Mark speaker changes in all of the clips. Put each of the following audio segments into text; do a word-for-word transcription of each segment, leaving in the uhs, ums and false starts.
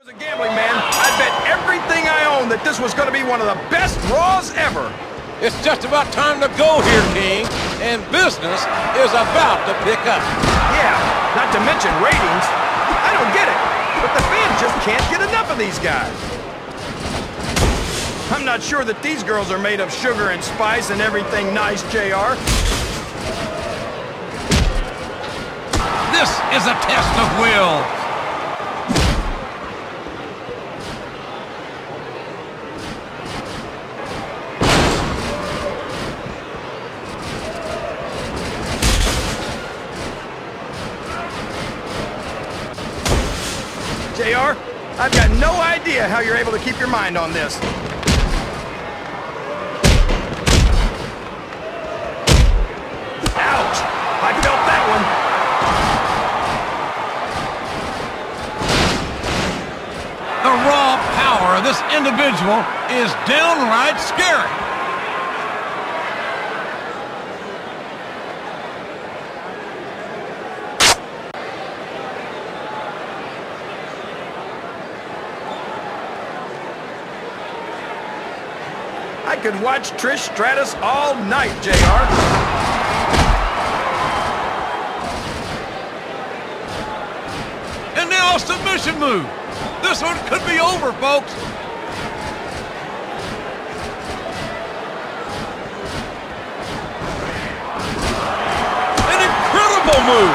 Speaker 1: As a gambling man, I bet everything I own that this was going to be one of the best Raws ever.
Speaker 2: It's just about time to go here, King, and business is about to pick up.
Speaker 1: Yeah, not to mention ratings. I don't get it, but the fans just can't get enough of these guys. I'm not sure that these girls are made of sugar and spice and everything nice, J R.
Speaker 2: This is a test of will.
Speaker 1: J R, I've got no idea how you're able to keep your mind on this. Ouch! I felt that one.
Speaker 2: The raw power of this individual is downright scary.
Speaker 1: I could watch Trish Stratus all night, J R.
Speaker 2: And now a submission move. This one could be over, folks. An incredible move.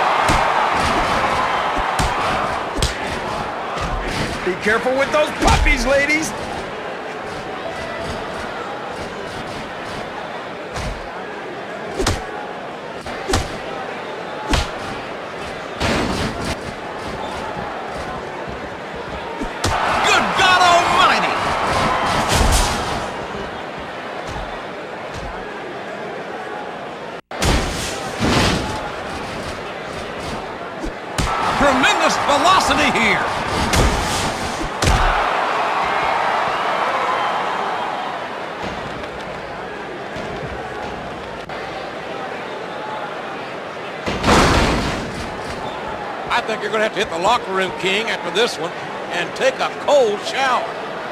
Speaker 1: Be careful with those puppies, ladies.
Speaker 2: Tremendous velocity here. I think you're going to have to hit the locker room, King, after this one and take a cold shower.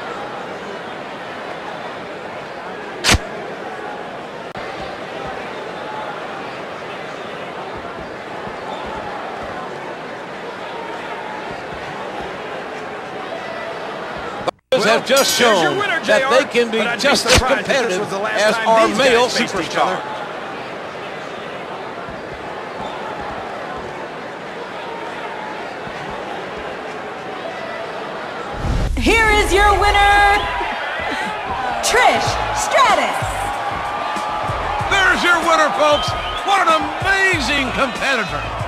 Speaker 2: Have just shown
Speaker 1: winner,
Speaker 2: that they can be just as competitive as our male superstars.
Speaker 3: Here is your winner, Trish Stratus.
Speaker 2: There's your winner, folks. What an amazing competitor.